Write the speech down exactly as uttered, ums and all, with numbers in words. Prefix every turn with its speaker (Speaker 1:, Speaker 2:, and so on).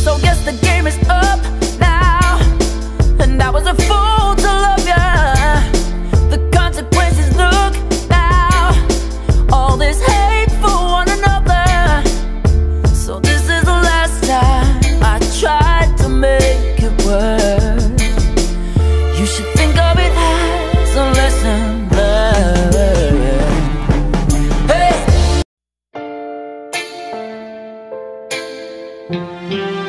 Speaker 1: So guess the game is up now, and I was a fool to love ya. The consequences look now, all this hate for one another. So this is the last time I tried to make it work. You should think of it as a lesson learned. Hey!